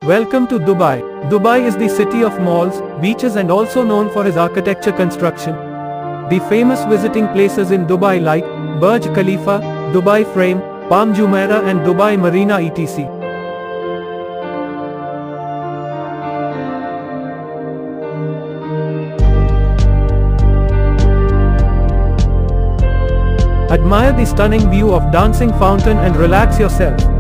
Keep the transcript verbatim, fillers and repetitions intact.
Welcome to Dubai. Dubai is the city of malls, beaches and also known for its architecture construction. The famous visiting places in Dubai like Burj Khalifa, Dubai Frame, Palm Jumeirah and Dubai Marina et cetera. Admire the stunning view of Dancing Fountain and relax yourself.